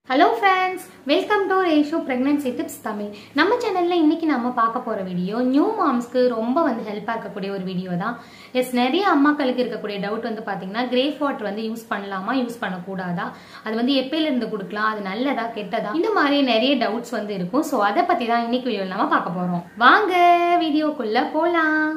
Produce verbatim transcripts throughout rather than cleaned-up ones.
Hello friends, welcome to Reshu Pregnancy Tips Tamil. நம்ம சேனல்ல இன்னைக்கு நாம பார்க்க போற வீடியோ நியூ மாம்ஸ்க்கு ரொம்ப வந்து ஹெல்ப் ஆகக்கூடிய ஒரு வீடியோ தான். எஸ் நிறைய அம்மாக்களுக்கு இருக்கக்கூடிய டவுட் வந்து பாத்தீங்கன்னா கிரேப் வாட்டர் வந்து யூஸ் பண்ணலாமா யூஸ் பண்ண கூடாதா, அது வந்து எப்பையில இருந்து கொடுக்கலாம், அது நல்லதா கெட்டதா, இந்த மாதிரி நிறைய டவுட்ஸ் வந்து இருக்கும். சோ அத பத்தி தான் இன்னைக்கு வீடியோல நாம பார்க்க போறோம். வாங்க வீடியோக்குள்ள போலாம்.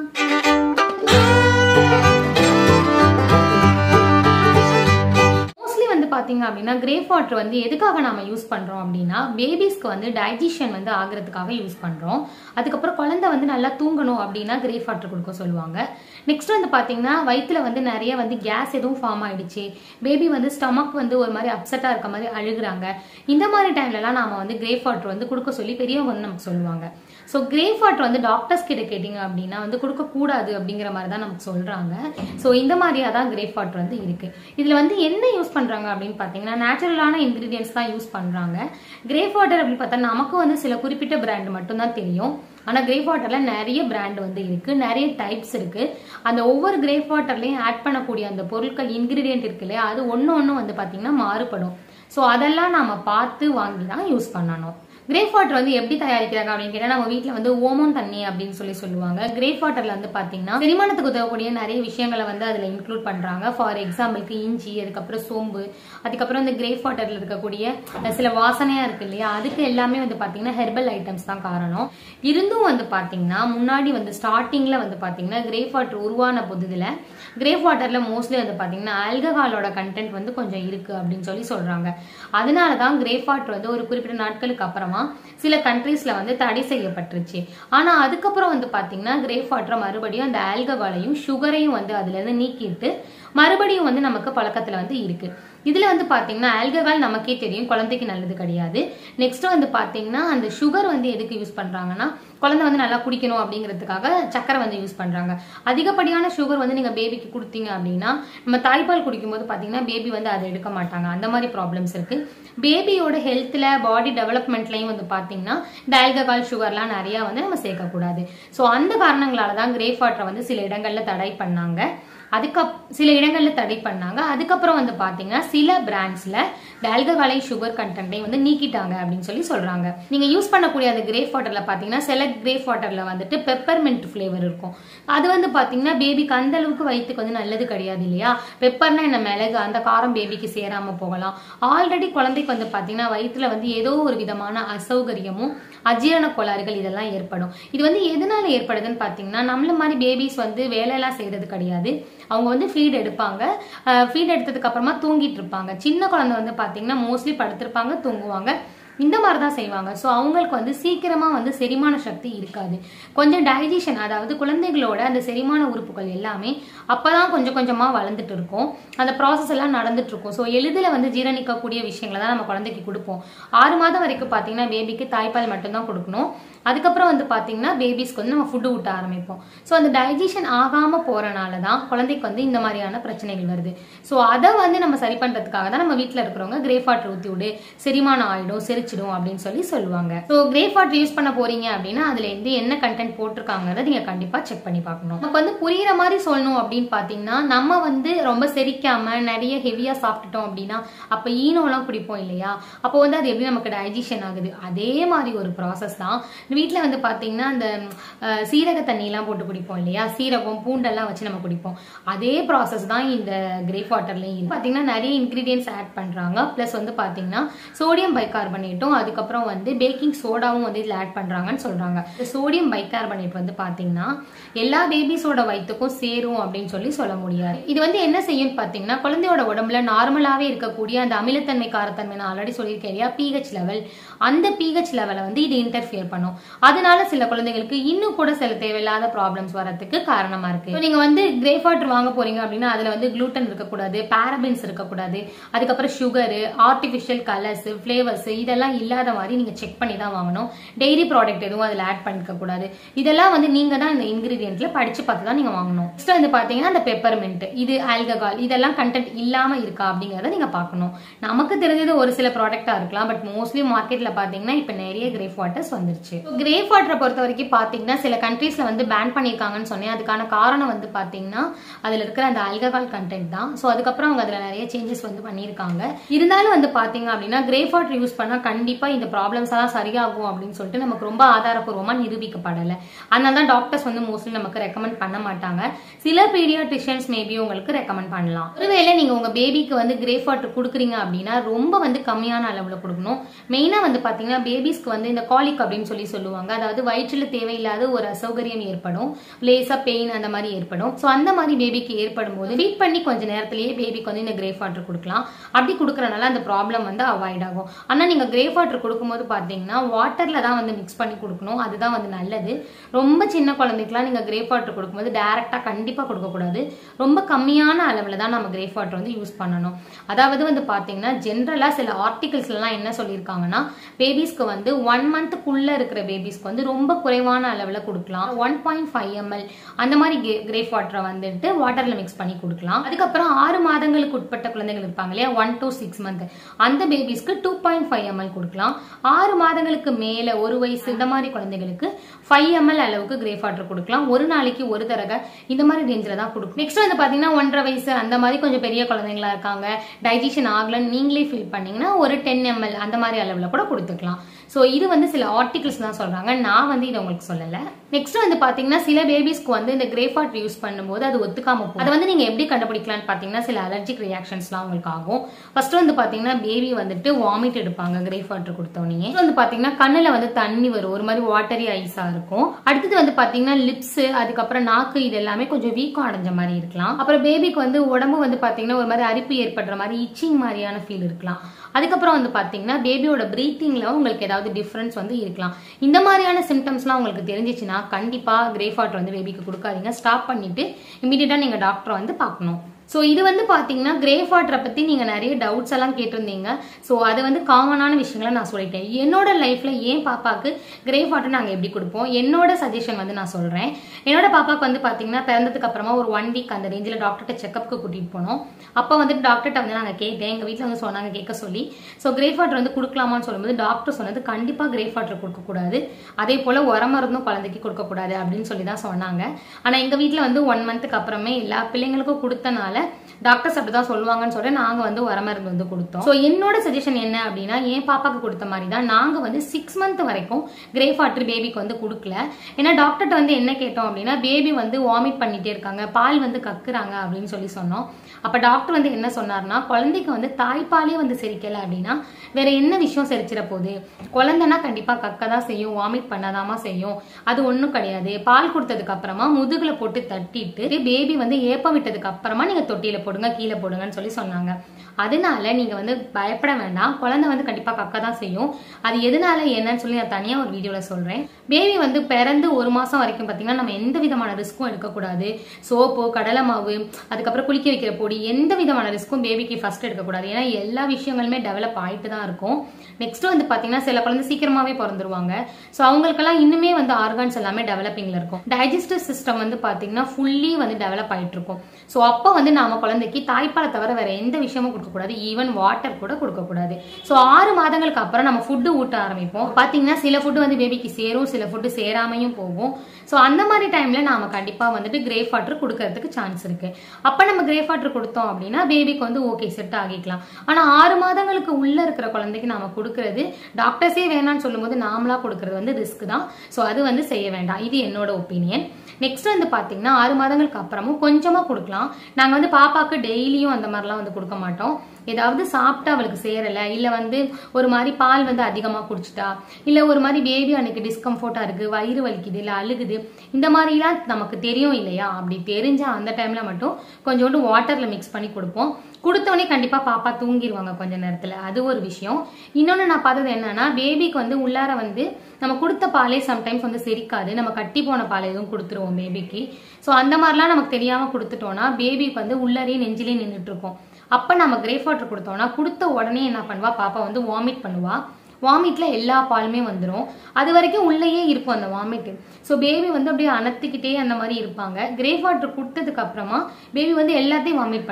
பாத்தீங்க அப்படின்னா கிரேப் வாட்டர் வந்து எதுக்காக நாம யூஸ் பண்றோம் அப்படின்னா பேபிஸ்க்கு வந்து டைஜஷன் வந்து ஆகிறதுக்காக யூஸ் பண்றோம். அதுக்கப்புறம் குழந்தை வந்து நல்லா தூங்கணும் அப்படின்னா கிரேப் வாட்டர் கொடுக்க சொல்லுவாங்க. நெக்ஸ்ட் வந்து பாத்தீங்கன்னா வயிற்றுல வந்து நிறைய வந்து கேஸ் எதுவும் ஃபார்ம் ஆயிடுச்சு, பேபி வந்து ஸ்டமக் வந்து ஒரு மாதிரி அப்செட்டா இருக்க மாதிரி அழுகுறாங்க, இந்த மாதிரி டைம்ல எல்லாம் நாம வந்து கிரேப் வாட்டர் வந்து கொடுக்க சொல்லி பெரியவங்க வந்து நமக்கு சொல்லுவாங்க. ஸோ கிரேப் வாட்டர் வந்து டாக்டர்ஸ் கிட்ட கேட்டீங்க அப்படின்னா வந்து கொடுக்க கூடாது அப்படிங்கிற மாதிரி தான் நமக்கு சொல்றாங்க. ஸோ இந்த மாதிரியா தான் கிரேப் வாட்டர் வந்து இருக்கு. இதுல வந்து என்ன யூஸ் பண்றாங்க அப்படின்னு பாத்தீங்கன்னா நேச்சுரலான இன்கிரீடியன்ஸ் தான் யூஸ் பண்றாங்க. கிரேப் வாட்டர் அப்படின்னு பார்த்தா நமக்கு வந்து சில குறிப்பிட்ட பிராண்ட் மட்டும் தான் தெரியும். ஆனா கிரேப் வாட்டர்ல நிறைய பிராண்ட் வந்து இருக்கு, நிறைய டைப்ஸ் இருக்கு. அந்த ஒவ்வொரு கிரேப் வாட்டர்லயும் ஆட் பண்ணக்கூடிய அந்த பொருட்கள் இன்கிரீடியன்ட் இருக்கு இல்லையா, அது ஒன்னு ஒன்னு வந்து பாத்தீங்கன்னா மாறுபடும். ஸோ அதெல்லாம் நாம பார்த்து வாங்கி தான் யூஸ் பண்ணணும். கிரேப் வாட்டர் வந்து எப்படி தயாரிக்கிறாங்க அப்படின்னு கேட்டா நம்ம வீட்டுல வந்து ஓமம் தண்ணி அப்படின்னு சொல்லி சொல்லுவாங்க. கிரேப் வாட்டர்ல வந்து பாத்தீங்கன்னா செரிமானத்துக்கு உதவக்கூடிய நிறைய விஷயங்களை வந்து அதுல இன்க்ளூட் பண்றாங்க. ஃபார் எக்ஸாம்பிளுக்கு இஞ்சி, அதுக்கப்புறம் சோம்பு, அதுக்கப்புறம் இந்த கிரேப் வாட்டர்ல இருக்கக்கூடிய சில வாசனையா இருக்கு இல்லையா, அதுக்கு எல்லாமே வந்து பாத்தீங்கன்னா ஹெர்பல் ஐட்டம்ஸ் தான் காரணம். இருந்தும் வந்து பாத்தீங்கன்னா முன்னாடி வந்து ஸ்டார்டிங்ல வந்து பாத்தீங்கன்னா கிரேப் வாட்டர் உருவான புதுதுல கிரேப் வாட்டர்ல மோஸ்ட்லி வந்து பாத்தீங்கன்னா ஆல்கஹாலோட கண்டென்ட் வந்து கொஞ்சம் இருக்கு அப்படின்னு சொல்லி சொல்றாங்க. அதனாலதான் கிரேப் வாட்டர் வந்து ஒரு குறிப்பிட்ட நாட்களுக்கு அப்புறமா சில கண்ட்ரீஸ்ல வந்து தடை செய்யப்பட்டுருச்சு. ஆனா அதுக்கப்புறம் வந்து பாத்தீங்கன்னா கிரேப் வாட்டர் மறுபடியும் அந்த ஆல்கஹாலையும் சுகரையும் வந்து அதுல இருந்து நீக்கிட்டு மறுபடியும் வந்து நமக்கு பழக்கத்துல வந்து இருக்கு. இதுல வந்து பாத்தீங்கன்னா ஆல்கஹால் நமக்கே தெரியும் குழந்தைக்கு நல்லது கிடையாது. நெக்ஸ்ட் வந்து பாத்தீங்கன்னா அந்த சுகர் வந்து எதுக்கு யூஸ் பண்றாங்கன்னா குழந்தை வந்து நல்லா குடிக்கணும் அப்படிங்கிறதுக்காக சக்கரை வந்து யூஸ் பண்றாங்க. அதிகப்படியான சுகர் வந்து நீங்க பேபிக்கு கொடுத்தீங்க அப்படின்னா நம்ம தாய்ப்பால் குடிக்கும் போது பாத்தீங்கன்னா பேபி வந்து அதை எடுக்க மாட்டாங்க. அந்த மாதிரி ப்ராப்ளம்ஸ் இருக்கு. பேபியோட ஹெல்த்ல பாடி டெவலப்மெண்ட்லயும் வந்து பாத்தீங்கன்னா இந்த ஆல்கஹால் சுகர்லாம் நிறைய வந்து நம்ம சேர்க்கக்கூடாது. ஸோ அந்த காரணங்களாலதான் கிரேப் வாட்டரை வந்து சில இடங்கள்ல தடை பண்ணாங்க. அதுக்கு சில இடங்கள்ல தடை பண்ணாங்க. அதுக்கப்புறம் வந்து பாத்தீங்கன்னா சில பிராண்ட்ஸ்ல ஆல்கஹாலை சுகர் கண்டென்ட்டையும் வந்து நீக்கிட்டாங்க அப்படின்னு சொல்லி சொல்றாங்க. நீங்க யூஸ் பண்ணக்கூடிய அந்த கிரேப் வாட்டர்ல பாத்தீங்கன்னா சில கிரேப் வாட்டர்ல வந்துட்டு பெப்பர்மெண்ட் பிளேவர் இருக்கும். அது வந்து பாத்தீங்கன்னா பேபிக்கு அந்த அளவுக்கு வயிற்றுக்கு வந்து நல்லது கிடையாது இல்லையா. பெப்பர்னா என்ன, மிளகு, அந்த காரம் பேபிக்கு சேராம போகலாம். ஆல்ரெடி குழந்தைக்கு வந்து பாத்தீங்கன்னா வயிற்றுல வந்து ஏதோ ஒரு விதமான அசௌகரியமும் அஜீரண கோளாறுகள் இதெல்லாம் ஏற்படும். இது வந்து எதனால ஏற்படுதுன்னு பாத்தீங்கன்னா நம்மள மாதிரி பேபிஸ் வந்து வேலையெல்லாம் செய்யறது கிடையாது. அவங்க வந்து ஃபீட் எடுப்பாங்க, ஃபீட் எடுத்ததுக்கு அப்புறமா தூங்கிட்டு இருப்பாங்க. சின்ன குழந்தை வந்து பாத்தீங்கன்னா மோஸ்ட்லி படுத்திருப்பாங்க, தூங்குவாங்க, இந்த மாதிரிதான் செய்வாங்க. ஸோ அவங்களுக்கு வந்து சீக்கிரமா வந்து செரிமான சக்தி இருக்காது. கொஞ்சம் டைஜஷன், அதாவது குழந்தைகளோட அந்த செரிமான உறுப்புகள் எல்லாமே அப்பதான் கொஞ்சம் கொஞ்சமா வளர்ந்துட்டு இருக்கும், அந்த ப்ராசஸ் எல்லாம் நடந்துட்டு இருக்கும். ஸோ எளிதில் வந்து ஜீரணிக்கக்கூடிய விஷயங்களை தான் நம்ம குழந்தைக்கு கொடுப்போம். ஆறு மாதம் வரைக்கும் பாத்தீங்கன்னா பேபிக்கு தாய்ப்பால் மட்டும்தான் கொடுக்கணும். அதுக்கப்புறம் வந்து பாத்தீங்கன்னா பேபிஸ்க்கு வந்து நம்ம ஃபுட்டு ஊட்ட ஆரம்பிப்போம். ஸோ அந்த டைஜஷன் ஆகாம போறனாலதான் குழந்தைக்கு வந்து இந்த மாதிரியான பிரச்சனைகள் வருது. ஸோ அதை வந்து நம்ம சரி பண்றதுக்காக தான் நம்ம வீட்டுல இருக்கிறவங்க கிரேப் வாட்டர் ஊத்தி விடு, செரிமானம் ஆயிடும், செரிச்சிடும் அப்படின்னு சொல்லி சொல்லுவாங்க. ஸோ கிரேப் வாட்டர் யூஸ் பண்ண போறீங்க அப்படின்னா அதுல இருந்து என்ன கண்டென்ட் போட்டிருக்காங்கிறத நீங்க கண்டிப்பா செக் பண்ணி பார்க்கணும். நமக்கு வந்து புரியுற மாதிரி சொல்லணும் அப்படின்னு பாத்தீங்கன்னா நம்ம வந்து ரொம்ப செரிக்காம நிறைய ஹெவியா சாப்பிட்டுட்டோம் அப்படின்னா அப்ப ஈனோ எல்லாம் குடிப்போம் இல்லையா, அப்போ வந்து அது எப்படி நமக்கு டைஜஷன் ஆகுது, அதே மாதிரி ஒரு ப்ராசஸ் தான் வீட்டுல வந்து பாத்தீங்கன்னா அந்த சீரக தண்ணி எல்லாம் போட்டு குடிப்போம் இல்லையா, சீரகம் பூண்டெல்லாம் வச்சு நம்ம குடிப்போம். அதே ப்ராசஸ் தான் இந்த கிரேப் வாட்டர்லயும் பாத்தீங்கன்னா நிறைய இன்கிரீடியன்ஸ் ஆட் பண்றாங்க. பிளஸ் வந்து பாத்தீங்கன்னா சோடியம் பைகார்பனேட்டும் அதுக்கப்புறம் வந்து பேக்கிங் சோடாவும் வந்து இதுல ஆட் பண்றாங்கன்னு சொல்றாங்க. சோடியம் பைகார்பனேட் வந்து பாத்தீங்கன்னா எல்லா பேபிஸோட வயிற்றுக்கும் சேரும் அப்படின்னு சொல்லி சொல்ல முடியாது. இது வந்து என்ன செய்யும் பாத்தீங்கன்னா குழந்தையோட உடம்புல நார்மலாவே இருக்கக்கூடிய அந்த அமிலத்தன்மை காரத்தன்மை நான் ஆல்ரெடி சொல்லியிருக்கேன் இல்லையா, பிஹெச் லெவல், அந்த பிஹெச் லெவலை வந்து இது இன்டர்ஃபியர் பண்ணும். அதனால சில குழந்தைகளுக்கு இன்னும் கூட சில தேவையில்லாத ப்ராப்ளம்ஸ் வரதுக்கு காரணமா இருக்கு. நீங்க வந்து கிரேப் வாட்டர் வாங்க போறீங்க அப்படின்னா அதுல வந்து குளூட்டன் இருக்கக்கூடாது, பாரபென்ஸ் இருக்கக்கூடாது, அதுக்கப்புறம் சுகர், ஆர்டிபிஷியல் கலர்ஸ், பிளேவர்ஸ் இதெல்லாம் இல்லாத மாதிரி நீங்க செக் பண்ணி தான் வாங்கணும். டெய்ரி ப்ராடக்ட் எதுவும் அதுல ஆட் பண்ணிக்க கூடாது. இதெல்லாம் வந்து நீங்க தான் இந்த இன்கிரீடியன்ட்ல படிச்சு பார்த்து தான் நீங்க வாங்கணும். நெக்ஸ்ட் வந்து பாத்தீங்கன்னா அந்த பெப்பர்மெண்ட், இது ஆல்கஹால், இதெல்லாம் கண்டென்ட் இல்லாம இருக்கா அப்படிங்கறத நீங்க பாக்கணும். நமக்கு தெரிஞ்சது ஒரு சில ப்ராடக்டா இருக்கலாம், பட் மோஸ்ட்லி மார்க்கெட்ல பாத்தீங்கன்னா இப்ப நிறைய கிரேப் வாட்டர்ஸ் வந்துருச்சு. கிரேப் வாட்டரை பொறுத்த வரைக்கும் பாத்தீங்கன்னா சில கண்ட்ரீஸ்ல வந்து பேன் பண்ணிருக்காங்கன்னு சொன்னேன். அதுக்கான காரணம் வந்து பாத்தீங்கன்னா அதுல இருக்கிற அந்த ஆல்கஹால் கண்டென்ட் தான். சோ அதுக்கப்புறம் அவங்க அதுல நிறைய சேஞ்சஸ் வந்து பண்ணிருக்காங்க. இருந்தாலும் வந்து பாத்தீங்க அப்படின்னா கிரேப் வாட்டர் யூஸ் பண்ணா கண்டிப்பா இந்த ப்ராப்ளம்ஸ் எல்லாம் சரியாகும் அப்படின்னு சொல்லிட்டு நமக்கு ரொம்ப ஆதாரப்பூர்வமா நிரூபிக்கப்படலை. அதனால தான் டாக்டர்ஸ் வந்து மோஸ்ட்லி நமக்கு ரெக்கமெண்ட் பண்ண மாட்டாங்க. சில பீடியாட்ரிஷியன்ஸ் மேபி உங்களுக்கு ரெக்கமெண்ட் பண்ணலாம். ஒருவேளை நீங்க உங்க பேபிக்கு வந்து கிரேப் வாட்டர் கொடுக்குறீங்க அப்படின்னா ரொம்ப வந்து கம்மியான அளவுல கொடுக்கணும். மெயினா வந்து பாத்தீங்கன்னா பேபிஸ்க்கு வந்து இந்த காலிக் அப்படின்னு சொல்லி சொல்லுவாங்க. அதாவது வயிற்றுல தேவையில்லாத ஒரு அசௌகரியம் ஏற்படும், லேசா பெயின் அந்த மாதிரி ஏற்படும். சோ அந்த மாதிரி பேபிக்கு ஏற்படும் போது ஃபீட் பண்ணி கொஞ்ச நேரத்திலேயே பேபிக்கு வந்து இந்த கிரேப் வாட்டர் கொடுக்கலாம். அப்படி கொடுக்கறனால அந்த ப்ராப்ளம் வந்து அவாய்ட் ஆகும். ஆனா நீங்க கிரேப் வாட்டர் கொடுக்கும்போது பாத்தீங்கன்னா வாட்டர்ல தான் வந்து மிக்ஸ் பண்ணி கொடுக்கணும். அதுதான் வந்து நல்லது. ரொம்ப சின்ன குழந்தைக்குலாம் நீங்க கிரேப் வாட்டர் கொடுக்கும்போது டைரக்டா கண்டிப்பா கொடுக்க கூடாது. ரொம்ப கம்மியான அளவுல தான் நம்ம கிரேப் வாட்டர் வந்து யூஸ் பண்ணணும். அதாவது வந்து பாத்தீங்கன்னா ஜென்ரலா சில ஆர்டிகல்ஸ்ல எல்லாம் என்ன சொல்லியிருக்காங்கன்னா பேபிஸ்க்கு வந்து ஒன் மந்த்க்குள்ள இருக்கிற பேபிஸ்க்கு வந்து ரொம்ப குறைவான அளவுல கொடுக்கலாம். ஒன் பாயிண்ட் ஃபைவ் எம்எல் அந்த மாதிரி கிரேப் வாட்டரை வந்துட்டு வாட்டர்ல மிக்ஸ் பண்ணி கொடுக்கலாம். அதுக்கப்புறம் ஆறு மாதங்களுக்கு உட்பட்ட குழந்தைகள் இருப்பாங்க இல்லையா, ஒன் டு சிக்ஸ் மந்த், அந்த பேபிஸ்க்கு டூ பாயிண்ட் ஃபைவ் எம்எல் கொடுக்கலாம். ஆறு மாதங்களுக்கு மேல ஒரு வயசு இந்த மாதிரி குழந்தைகளுக்கு ஃபைவ் எம்எல் அளவுக்கு கிரேப் வாட்டர் கொடுக்கலாம். ஒரு நாளைக்கு ஒரு தடவை இந்த மாதிரி ரேஞ்சில தான் கொடுக்கும். நெக்ஸ்ட் வந்து பாத்தீங்கன்னா ஒன்றரை வயசு அந்த மாதிரி கொஞ்சம் பெரிய குழந்தைங்களா இருக்காங்க, டைஜஷன் ஆகலன்னு நீங்களே ஃபீல் பண்ணீங்கன்னா ஒரு டென் எம்எல் அந்த மாதிரி அளவுல கூட கொடுத்துக்கலாம். சோ இது வந்து சில ஆர்டிகல்ஸ் தான் சொல்றாங்க, நான் வந்து இதை உங்களுக்கு சொல்லல. நெக்ஸ்ட் வந்து பாத்தீங்கன்னா சில பேபிஸ்க்கு வந்து இந்த கிரேப் வாட்டர் யூஸ் பண்ணும்போது அது ஒத்துக்காம போகும். அதை வந்து நீங்க எப்படி கண்டுபிடிக்கலாம்னு பாத்தீங்கன்னா சில அலர்ஜிக் ரியாக்ஷன்ஸ்லாம் உங்களுக்கு ஆகும். ஃபர்ஸ்ட் வந்து பாத்தீங்கன்னா பேபி வந்துட்டு வாமிட் எடுப்பாங்க கிரேப் வாட்டர் கொடுத்தோடனே. வந்து பாத்தீங்கன்னா கண்ணுல வந்து தண்ணி வரும், ஒரு மாதிரி வாட்டரி ஐஸா இருக்கும். அடுத்தது வந்து பாத்தீங்கன்னா லிப்ஸ், அதுக்கப்புறம் நாக்கு, இது எல்லாமே கொஞ்சம் வீக்கம் அடைஞ்ச மாதிரி இருக்கலாம். அப்புறம் பேபிக்கு வந்து உடம்பு வந்து பாத்தீங்கன்னா ஒரு மாதிரி அரிப்பு ஏற்படுற மாதிரி இச்சிங் மாதிரியான ஃபீல் இருக்கலாம். அதுக்கப்புறம் வந்து பாத்தீங்கன்னா பேபியோட பிரீத்திங்ல உங்களுக்கு ஏதாவது டிஃபரன்ஸ் வந்து இருக்கலாம். இந்த மாதிரியான சிம்டம்ஸ்லாம் உங்களுக்கு தெரிஞ்சிச்சுன்னா கண்டிப்பா கிரேப் வாட்டர் வந்து பேபிக்கு கொடுக்காதீங்க. ஸ்டாப் பண்ணிட்டு இமீடியட்டா நீங்க டாக்டரை வந்து பார்க்கணும். ஸோ இது வந்து பார்த்தீங்கன்னா கிரேப் வாட்டரை பற்றி நீங்கள் நிறைய டவுட்ஸ் எல்லாம் கேட்டிருந்தீங்க. ஸோ அது வந்து காமனான விஷயங்களை நான் சொல்லிட்டேன். என்னோட லைஃப்பில் ஏன் பாப்பாவுக்கு கிரேப் வாட்டர் நாங்கள் எப்படி கொடுப்போம், என்னோட சஜஷன் வந்து நான் சொல்கிறேன். என்னோட பாப்பாவுக்கு வந்து பார்த்தீங்கன்னா பிறந்ததுக்கு அப்புறமா ஒரு ஒன் வீக் அந்த ரேஞ்சில் டாக்டர்கிட்ட செக்அப்க்கு கூட்டிகிட்டு போனோம். அப்போ வந்துட்டு டாக்டர்கிட்ட வந்து நாங்கள் கேட்டேன், எங்கள் வீட்டில் வந்து சொன்னாங்க கேட்க சொல்லி. ஸோ கிரேப் வாட்டர் வந்து கொடுக்கலாமான்னு சொல்லும்போது டாக்டர் சொன்னது கண்டிப்பாக கிரேப் வாட்டர் கொடுக்கக்கூடாது, அதே போல் உரமருந்தும் குழந்தைக்கு கொடுக்கக்கூடாது அப்படின்னு சொல்லி தான் சொன்னாங்க. ஆனால் எங்கள் வீட்டில் வந்து ஒன் மந்த்துக்கு அப்புறமே எல்லா பிள்ளைங்களுக்கும் கொடுத்தனால டாக்டர்ஸ் அப்படிதான் சொல்லுவாங்கன்னு சொல்லி நாங்க வந்து உரமருந்து வந்து கொடுத்தோம். சோ என்னோட சஜஷன் என்ன அப்படின்னா என் பாப்பாக்கு கொடுத்த மாதிரி தான் நாங்க வந்து சிக்ஸ் மந்த் வரைக்கும் கிரேப் வாட்டர் பேபிக்கு வந்து கொடுக்கல. ஏன்னா டாக்டர்கிட்ட வந்து என்ன கேட்டோம் அப்படின்னா பேபி வந்து வாமிட் பண்ணிட்டே இருக்காங்க, பால் வந்து கக்குறாங்க அப்படின்னு சொல்லி சொன்னோம். அப்ப டாக்டர் வந்து என்ன சொன்னார்னா குழந்தைக்கு வந்து தாய்ப்பாலே வந்து செரிக்கல அப்படின்னா வேற என்ன விஷயம் செரிச்சிட போகுது, குழந்தைனா கண்டிப்பா கக்கதான் செய்யும், வாமிட் பண்ணாதாமா செய்யும், அது ஒண்ணும் கிடையாது. பால் கொடுத்ததுக்கு அப்புறமா முதுகுல போட்டு தட்டிட்டு பேபி வந்து ஏப்ப விட்டதுக்கு அப்புறமா நீங்க தொட்டியில போடுங்க கீழே போடுங்கன்னு சொல்லி சொன்னாங்க. அதனால நீங்க வந்து பயப்பட வேண்டாம், குழந்தை வந்து கண்டிப்பா கக்க தான் செய்யும். அது எதனால என்னன்னு சொல்லி நான் தனியா ஒரு வீடியோல சொல்றேன். பேபி வந்து பிறந்து ஒரு மாசம் வரைக்கும் பாத்தீங்கன்னா நம்ம எந்த விதமான ரிஸ்க்கும் எடுக்கக்கூடாது. சோப்போ கடலை மாவு அதுக்கப்புறம் குளிக்க வைக்கிற பொடி எந்த விதமான ரிஸ்க்கும் பேபிக்கு ஃபர்ஸ்ட் எடுக்கக்கூடாது. ஏன்னா எல்லா விஷயங்களுமே டெவலப் ஆயிட்டு தான் இருக்கும். நெக்ஸ்ட் வந்து பாத்தீங்கன்னா சில குழந்தை சீக்கிரமாவே பிறந்துருவாங்க. ஸோ அவங்களுக்கெல்லாம் இன்னுமே வந்து ஆர்கான்ஸ் எல்லாமே டெவலப்பிங்ல இருக்கும். டைஜஸ்டிவ் சிஸ்டம் வந்து பாத்தீங்கன்னா ஃபுல்லி வந்து டெவலப் ஆயிட்டு இருக்கும். ஸோ அப்போ வந்து நாம குழந்தைக்கு தாய்ப்பாலை தவிர வேற எந்த விஷயமும் கொடுக்கக்கூடாது, ஈவன் வாட்டர் கூட கொடுக்கக்கூடாது. ஸோ ஆறு மாதங்களுக்கு அப்புறம் நம்ம ஃபுட்டு ஊட்ட ஆரம்பிப்போம். பாத்தீங்கன்னா சில ஃபுட்டு வந்து பேபிக்கு சேரும், சில ஃபுட்டு சேராமையும் போகும். ஸோ அந்த மாதிரி டைம்ல நாம கண்டிப்பா வந்துட்டு கிரேப் வாட்டர் கொடுக்கறதுக்கு சான்ஸ் இருக்கு. அப்ப நம்ம கிரேப் வாட்டர் கொடுத்தோம் அப்படின்னா பேபிக்கு வந்து ஓகே செட் ஆகிக்கலாம். ஆனா ஆறு மாதங்களுக்கு உள்ள இருக்கிற குழந்தைக்கு நாம கொடுக்கறது டாக்டர்ஸே வேணாம்னு சொல்லும் போது நாமளா கொடுக்கறது வந்து ரிஸ்க் தான். ஸோ அது வந்து செய்ய வேண்டாம், இது என்னோட ஒப்பீனியன். நெக்ஸ்ட் வந்து பாத்தீங்கன்னா ஆறு மாதங்களுக்கு அப்புறமும் கொஞ்சமா கொடுக்கலாம். நாங்க வந்து பாப்பாக்கு டெய்லியும் அந்த மாதிரிலாம் வந்து கொடுக்க மாட்டோம். ஏதாவது சாப்பிட்டா அவளுக்கு சேரல, இல்ல வந்து ஒரு மாதிரி பால் வந்து அதிகமா குடிச்சிட்டா, இல்ல ஒரு மாதிரி பேபி அன்னைக்கு டிஸ்கம்ஃபர்ட்டா இருக்கு, வயிறு வலிக்குது, இல்ல அழுகுது, இந்த மாதிரிலாம் நமக்கு தெரியும் இல்லையா, அப்படி தெரிஞ்சா அந்த டைம்ல மட்டும் கொஞ்சோண்டு வாட்டர்ல மிக்ஸ் பண்ணி கொடுப்போம். கொடுத்தோடனே கண்டிப்பா பாப்பா தூங்கிடுவாங்க கொஞ்ச நேரத்துல, அது ஒரு விஷயம். இன்னொன்னு நான் பார்த்தது என்னன்னா பேபிக்கு வந்து உள்ளார வந்து நம்ம கொடுத்த பாலே சம்டைம்ஸ் வந்து செரிக்காது, நம்ம கட்டி போன பால் எதுவும் கொடுத்துருவோம் பேபிக்கு. ஸோ அந்த மாதிரிலாம் நமக்கு தெரியாம கொடுத்துட்டோம்னா பேபிக்கு வந்து உள்ளாரே நெஞ்சிலே நின்றுட்டு இருக்கும். அப்ப நம்ம கிரேப் வாட்டர் கொடுத்தோம்னா கொடுத்த உடனே என்ன பண்ணுவா, பாப்பா வந்து வாமிட் பண்ணுவா. வாமிட்ல எல்லா பாலுமே வந்துடும், அது வரைக்கும் உள்ளேயே இருக்கும் அந்த வாமிட். ஸோ பேபி வந்து அப்படியே அனத்திக்கிட்டே அந்த மாதிரி இருப்பாங்க. கிரேப் வாட்டர் கொடுத்ததுக்கு அப்புறமா பேபி வந்து எல்லாத்தையும் வாமிட் பண்ணுவா.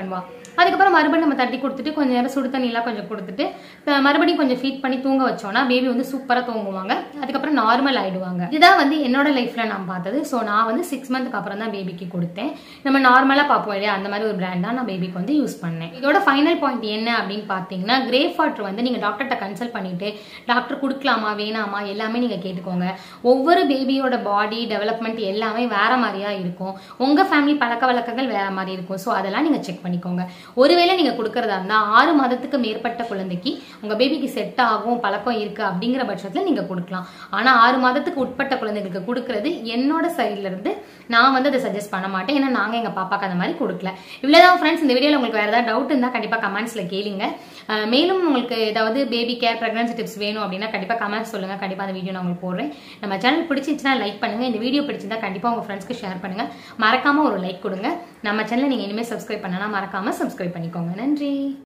அதுக்கப்புறம் மறுபடியும் நம்ம தட்டி கொடுத்துட்டு கொஞ்சம் நேரம் சுடு தண்ணியெல்லாம் கொஞ்சம் கொடுத்துட்டு மறுபடியும் கொஞ்சம் ஃபீட் பண்ணி தூங்க வச்சோம்னா பேபி வந்து சூப்பராக தூங்குவாங்க. அதுக்கப்புறம் நார்மல் ஆயிடுவாங்க. இதுதான் வந்து என்னோட லைஃப்ல நான் பார்த்தது. ஸோ நான் வந்து சிக்ஸ் மந்த்க்கு அப்புறம் தான் பேபிக்கு கொடுத்தேன். நம்ம நார்மலாக பார்ப்போம் இல்லையா, அந்த மாதிரி ஒரு பிராண்ட் தான் நான் பேபிக்கு வந்து யூஸ் பண்ணேன். இதோட ஃபைனல் பாயிண்ட் என்ன அப்படின்னு பார்த்தீங்கன்னா, கிரேப் வாட்டர் வந்து நீங்கள் டாக்டர்கிட்ட கன்சல்ட் பண்ணிட்டு டாக்டர் கொடுக்கலாமா வேணாமா எல்லாமே நீங்கள் கேட்டுக்கோங்க. ஒவ்வொரு பேபியோட பாடி டெவலப்மெண்ட் எல்லாமே வேற மாதிரியா இருக்கும். உங்க ஃபேமிலி பழக்க வழக்கங்கள் வேற மாதிரி இருக்கும். ஸோ அதெல்லாம் நீங்க செக் பண்ணிக்கோங்க. ஒருவேளை நீங்க கொடுக்கறதா இருந்தா ஆறு மாதத்துக்கு மேற்பட்ட குழந்தைக்கு உங்க பேபிக்கு செட் ஆகும் பழக்கம் இருக்கு அப்படிங்கிற பட்சத்துல நீங்க கொடுக்கலாம். ஆனா ஆறு மாதத்துக்கு உட்பட்ட குழந்தைகளுக்கு கொடுக்கறது என்னோட சைட்ல இருந்து நான் வந்து அதை சஜஸ்ட் பண்ண மாட்டேன். ஏன்னா நாங்க எங்க பாப்பாக்கு அந்த மாதிரி கொடுக்கல. இவ்வளவுதான் ஃப்ரெண்ட்ஸ். இந்த வீடியோல உங்களுக்கு வேற ஏதாவது டவுட் இருந்தா கண்டிப்பா கமெண்ட்ஸ்ல கேளுங்க. மேலும் உங்களுக்கு ஏதாவது பேபி கேர் பிரெக்னன்சி டிப்ஸ் வேணும் அப்படின்னா கண்டிப்பா கமெண்ட்ஸ் சொல்லுங்க. கண்டிப்பா அந்த வீடியோ நான் உங்களுக்கு போடுறேன். நம்ம சேனல் பிடிச்சிருந்துச்சுன்னா லைக் பண்ணுங்க. இந்த வீடியோ பிடிச்சிருந்தா கண்டிப்பா உங்க ஃப்ரெண்ட்ஸ்க்கு ஷேர் பண்ணுங்க. மறக்காம ஒரு லைக் கொடுங்க. நம்ம சேனலை நீங்க இனிமேல் சப்ஸ்கிரைப் பண்ணனா மறக்காம சப்ஸ்கிரைப் பண்ணிக்கோங்க. நன்றி.